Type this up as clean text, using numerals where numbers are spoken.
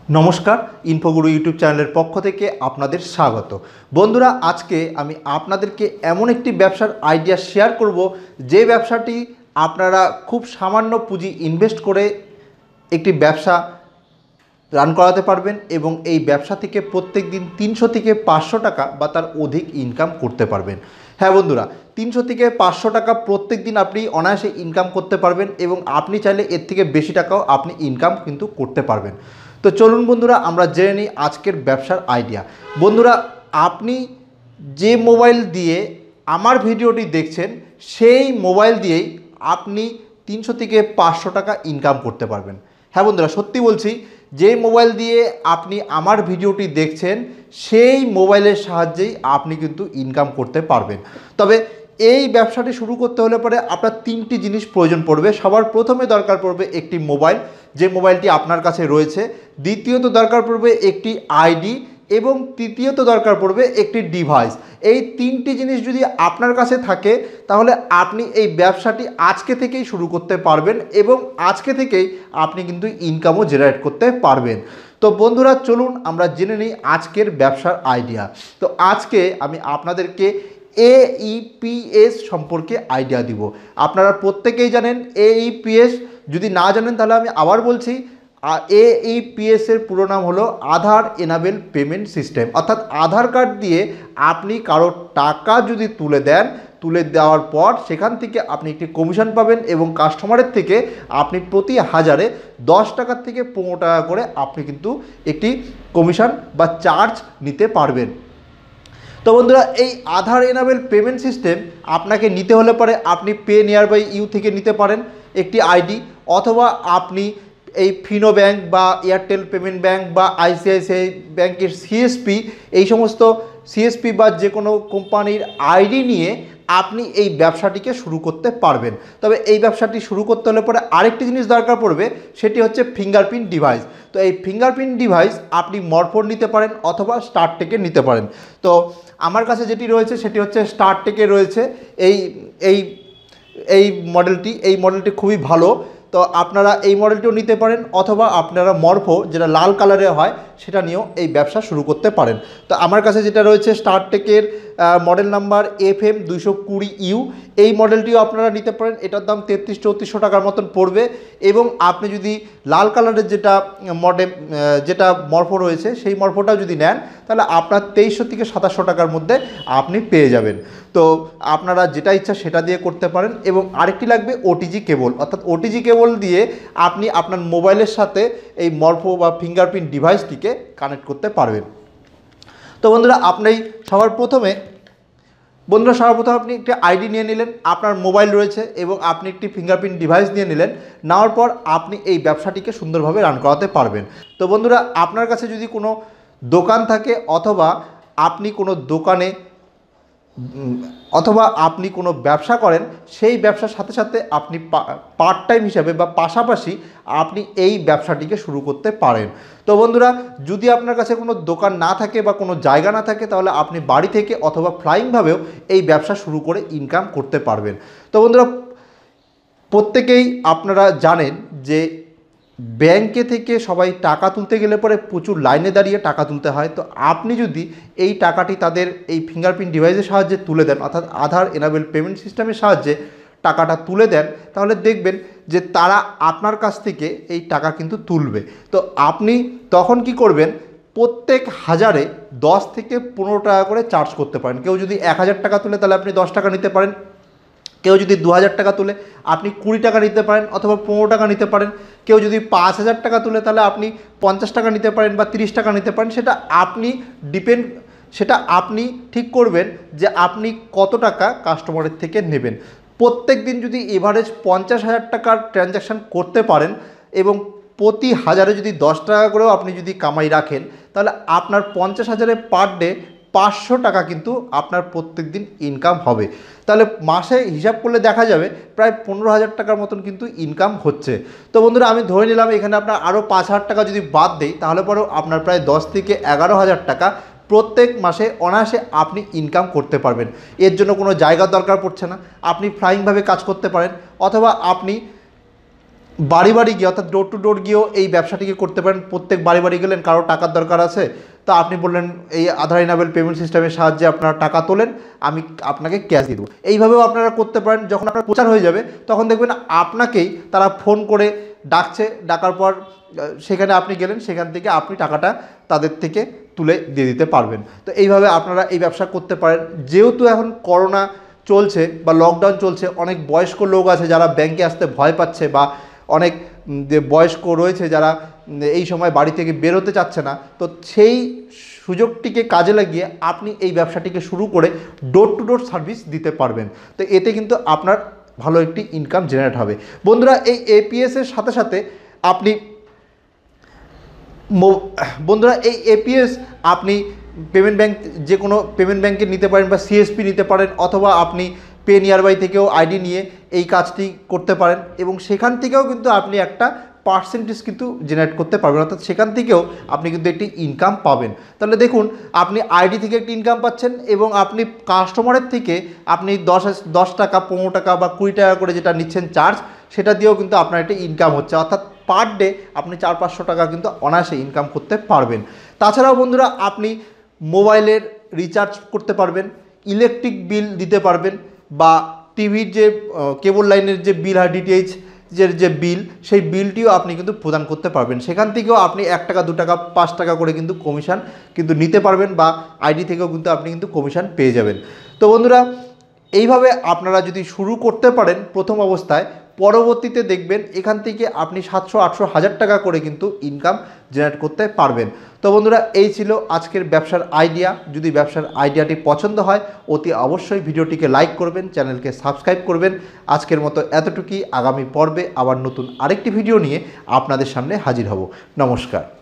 নমস্কার, ইনফোগুরু ইউটিউব চ্যানেলের পক্ষ থেকে আপনাদের স্বাগত। বন্ধুরা, আজকে আমি আপনাদেরকে এমন একটি ব্যবসার আইডিয়া শেয়ার করব যে ব্যবসাটি আপনারা খুব সামান্য পুঁজি ইনভেস্ট করে একটি ব্যবসা রান করাতে পারবেন এবং এই ব্যবসা থেকে প্রত্যেক দিন 300 থেকে 500 টাকা বা তার অধিক ইনকাম করতে পারবেন। হ্যাঁ বন্ধুরা, 300 থেকে 500 টাকা প্রত্যেক দিন আপনি অনায়াসে ইনকাম করতে পারবেন এবং আপনি চাইলে এর থেকে বেশি টাকাও আপনি ইনকাম কিন্তু করতে পারবেন। তো চলুন বন্ধুরা, আমরা জেনে নিই আজকের ব্যবসার আইডিয়া। বন্ধুরা, আপনি যে মোবাইল দিয়ে আমার ভিডিওটি দেখছেন সেই মোবাইল দিয়েই আপনি 300 থেকে 500 টাকা ইনকাম করতে পারবেন। হ্যাঁ বন্ধুরা, সত্যি বলছি, যে মোবাইল দিয়ে আপনি আমার ভিডিওটি দেখছেন সেই মোবাইলের সাহায্যেই আপনি কিন্তু ইনকাম করতে পারবেন। তবে এই ব্যবসাটি শুরু করতে হলে পরে আপনার তিনটি জিনিস প্রয়োজন পড়বে। সবার প্রথমে দরকার পড়বে একটি মোবাইল, যে মোবাইলটি আপনার কাছে রয়েছে। দ্বিতীয়ত দরকার পড়বে একটি আইডি এবং তৃতীয়ত দরকার পড়বে একটি ডিভাইস। এই তিনটি জিনিস যদি আপনার কাছে থাকে তাহলে আপনি এই ব্যবসাটি আজকে থেকেই শুরু করতে পারবেন এবং আজকে থেকেই আপনি কিন্তু ইনকামও জেনারেট করতে পারবেন। তো বন্ধুরা, চলুন আমরা জেনে নিই আজকের ব্যবসার আইডিয়া। তো আজকে আমি আপনাদেরকে AEPS সম্পর্কে আইডিয়া দিব। আপনারা প্রত্যেকেই জানেন AEPS, যদি না জানেন তাহলে আমি আবার বলছি। AEPS এর পুরো নাম হলো আধার এনাবেল পেমেন্ট সিস্টেম। অর্থাৎ আধার কার্ড দিয়ে আপনি কারোর টাকা যদি তুলে দেওয়ার পর সেখান থেকে আপনি একটি কমিশন পাবেন এবং কাস্টমারের থেকে আপনি প্রতি হাজারে 10 টাকা থেকে 15 টাকা করে আপনি কিন্তু একটি কমিশন বা চার্জ নিতে পারবেন। তো বন্ধুরা, এই আধার এনাবেল পেমেন্ট সিস্টেম আপনাকে নিতে হলে পরে আপনি পে নিয়ার বাই ইউ থেকে নিতে পারেন একটি আইডি, অথবা আপনি এই ফিনো ব্যাংক বা এয়ারটেল পেমেন্ট ব্যাংক বা ICICI ব্যাংকের CSP, এই সমস্ত CSP বা যে কোনো কোম্পানির আইডি নিয়ে আপনি এই ব্যবসাটিকে শুরু করতে পারবেন। তবে এই ব্যবসাটি শুরু করতে হলে পরে আরেকটি জিনিস দরকার পড়বে, সেটি হচ্ছে ফিঙ্গারপ্রিন্ট ডিভাইস। তো এই ফিঙ্গারপ্রিন্ট ডিভাইস আপনি মরফোন নিতে পারেন অথবা স্টারটেকের নিতে পারেন। তো আমার কাছে যেটি রয়েছে সেটি হচ্ছে স্টারটেকের রয়েছে এই এই এই মডেলটি খুবই ভালো। তো আপনারা এই মডেলটিও নিতে পারেন অথবা আপনারা মরফো, যেটা লাল কালারের হয়, সেটা নিয়েও এই ব্যবসা শুরু করতে পারেন। তো আমার কাছে যেটা রয়েছে স্টারটেকের মডেল নাম্বার FM 220U, এই মডেলটিও আপনারা নিতে পারেন। এটার দাম 3300-3400 টাকার মতন পড়বে এবং আপনি যদি লাল কালারের যেটা মরফো রয়েছে সেই মরফোটাও যদি নেন তাহলে আপনার 2300 থেকে 2700 টাকার মধ্যে আপনি পেয়ে যাবেন। তো আপনারা যেটা ইচ্ছা সেটা দিয়ে করতে পারেন। এবং আরেকটি লাগবে OTG কেবল, অর্থাৎ OTG কেবল দিয়ে আপনি আপনার মোবাইলের সাথে এই মরফো বা ফিঙ্গারপ্রিন্ট ডিভাইসটিকে কানেক্ট করতে পারবেন। তো বন্ধুরা, সবার প্রথমে আপনি একটি আইডি নিয়ে নিলেন, আপনার মোবাইল রয়েছে এবং আপনি একটি ফিঙ্গারপ্রিন্ট ডিভাইস নিয়ে নিলেন। নেওয়ার পর আপনি এই ব্যবসাটিকে সুন্দরভাবে রান করাতে পারবেন। তো বন্ধুরা, আপনার কাছে যদি কোনো দোকান থাকে অথবা আপনি কোনো ব্যবসা করেন, সেই ব্যবসার সাথে সাথে আপনি পার্ট টাইম হিসাবে বা পাশাপাশি আপনি এই ব্যবসাটিকে শুরু করতে পারেন। তো বন্ধুরা, যদি আপনার কাছে কোনো দোকান না থাকে বা কোনো জায়গা না থাকে তাহলে আপনি বাড়ি থেকে অথবা ফ্লাইংভাবেও এই ব্যবসা শুরু করে ইনকাম করতে পারবেন। তো বন্ধুরা, প্রত্যেকেই আপনারা জানেন যে ব্যাংকে থেকে সবাই টাকা তুলতে গেলে পরে প্রচুর লাইনে দাঁড়িয়ে টাকা তুলতে হয়। তো আপনি যদি এই টাকাটি তাদের এই ফিঙ্গারপ্রিন্ট ডিভাইসের সাহায্যে তুলে দেন, অর্থাৎ আধার এনাবেল পেমেন্ট সিস্টেমের সাহায্যে টাকাটা তুলে দেন, তাহলে দেখবেন যে তারা আপনার কাছ থেকে এই টাকা কিন্তু তুলবে। তো আপনি তখন কি করবেন, প্রত্যেক হাজারে 10 থেকে 15 টাকা করে চার্জ করতে পারেন। কেউ যদি 1000 টাকা তুলে তাহলে আপনি 10 টাকা নিতে পারেন, কেউ যদি 2000 টাকা তুলে আপনি 20 টাকা নিতে পারেন অথবা 15 টাকা নিতে পারেন, কেউ যদি 5000 টাকা তুলে তাহলে আপনি 50 টাকা নিতে পারেন বা 30 টাকা নিতে পারেন। সেটা আপনি ঠিক করবেন যে আপনি কত টাকা কাস্টমারের থেকে নেবেন। প্রত্যেক দিন যদি এভারেজ 50,000 টাকার ট্রানজ্যাকশান করতে পারেন এবং প্রতি হাজারে যদি 10 টাকা করেও আপনি যদি কামাই রাখেন, তাহলে আপনার 50,000-এ পার ডে 500 টাকা কিন্তু আপনার প্রত্যেক দিন ইনকাম হবে। তাহলে মাসে হিসাব করলে দেখা যাবে প্রায় 15,000 টাকার মতন কিন্তু ইনকাম হচ্ছে। তো বন্ধুরা, আমি ধরে নিলাম এখানে আপনার আরও 5,000 টাকা যদি বাদ দেই তাহলে পরেও আপনার প্রায় 10 থেকে 11,000 টাকা প্রত্যেক মাসে অনায়াসে আপনি ইনকাম করতে পারবেন। এর জন্য কোনো জায়গার দরকার পড়ছে না, আপনি ফ্লাইংভাবে কাজ করতে পারেন অথবা আপনি বাড়ি বাড়ি গিয়ে অর্থাৎ ডোর টু ডোর গিয়েও এই ব্যবসাটিকে করতে পারেন। প্রত্যেক বাড়ি বাড়ি গেলেন, কারো টাকার দরকার আছে, তো আপনি বললেন এই আধার ইনেবল পেমেন্ট সিস্টেমের সাহায্যে আপনারা টাকা তোলেন, আমি আপনাকে ক্যাশ দিয়ে দেবো। এইভাবেও আপনারা করতে পারেন। যখন আপনার প্রচার হয়ে যাবে তখন দেখবেন আপনাকেই তারা ফোন করে ডাকছে, ডাকার পর সেখানে আপনি গেলেন, সেখান থেকে আপনি টাকাটা তাদের থেকে তুলে দিয়ে দিতে পারবেন। তো এইভাবে আপনারা এই ব্যবসা করতে পারেন। যেহেতু এখন করোনা চলছে বা লকডাউন চলছে, অনেক বয়স্ক লোক আছে যারা ব্যাংকে আসতে ভয় পাচ্ছে, বা অনেক যে বয়স্ক রয়েছে যারা এই সময় বাড়ি থেকে বেরোতে চাচ্ছে না, তো সেই সুযোগটিকে কাজে লাগিয়ে আপনি এই ব্যবসাটিকে শুরু করে ডোর টু ডোর সার্ভিস দিতে পারবেন। তো এতে কিন্তু আপনার ভালো একটি ইনকাম জেনারেট হবে। বন্ধুরা, এই এপিএসের সাথে সাথে আপনি এই এপিএস আপনি পেমেন্ট ব্যাংক, যে কোনো পেমেন্ট ব্যাংকে নিতে পারেন বা সিএসপি নিতে পারেন, অথবা আপনি পে নিয়ারবাই থেকেও আইডি নিয়ে এই কাজটি করতে পারেন, এবং সেখান থেকেও কিন্তু আপনি একটা পার্সেন্টেজ কিন্তু জেনারেট করতে পারবেন, অর্থাৎ সেখান থেকেও আপনি কিন্তু একটি ইনকাম পাবেন। তাহলে দেখুন, আপনি আইডি থেকে একটি ইনকাম পাচ্ছেন, এবং আপনি কাস্টমারের থেকে আপনি 10 টাকা, 15 টাকা বা 20 টাকা করে যেটা নিচ্ছেন চার্জ, সেটা দিয়েও কিন্তু আপনার একটি ইনকাম হচ্ছে, অর্থাৎ পার ডে আপনি 400-500 টাকা কিন্তু অনায়াসে ইনকাম করতে পারবেন। তাছাড়াও বন্ধুরা, আপনি মোবাইলের রিচার্জ করতে পারবেন, ইলেকট্রিক বিল দিতে পারবেন, বা টিভির যে কেবল লাইনের যে বিল হয়, ডিটিএইচ যে বিল, সেই বিলটিও আপনি কিন্তু প্রদান করতে পারবেন। সেখান থেকেও আপনি 1 টাকা, 2 টাকা, 5 টাকা করে কিন্তু কমিশন কিন্তু নিতে পারবেন, বা আইডি থেকেও কিন্তু আপনি কিন্তু কমিশন পেয়ে যাবেন। তো বন্ধুরা, এইভাবে আপনারা যদি শুরু করতে পারেন প্রথম অবস্থায়, পরবর্তীতে দেখবেন এখান থেকে আপনি 700, 800, 1000 টাকা করে কিন্তু ইনকাম জেনারেট করতে পারবেন। তো বন্ধুরা, এই ছিল আজকের ব্যবসার আইডিয়া। যদি ব্যবসার আইডিয়াটি পছন্দ হয়, অতি অবশ্যই ভিডিওটিকে লাইক করবেন, চ্যানেলকে সাবস্ক্রাইব করবেন। আজকের মতো এতটুকুই। আগামী পর্বে আবার নতুন আরেকটি ভিডিও নিয়ে আপনাদের সামনে হাজির হব। নমস্কার।